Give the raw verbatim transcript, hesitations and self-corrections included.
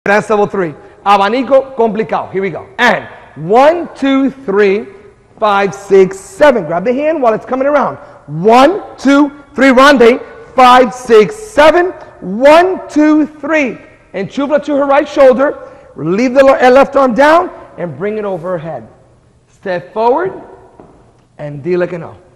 That's level three. Abanico Complicado. Here we go. And one, two, three, five, six, seven. Grab the hand while it's coming around. One, two, three. Ronde. Five, six, seven. One, two, three. And chufla to her right shoulder. Leave the left arm down and bring it over her head. Step forward and dile que no.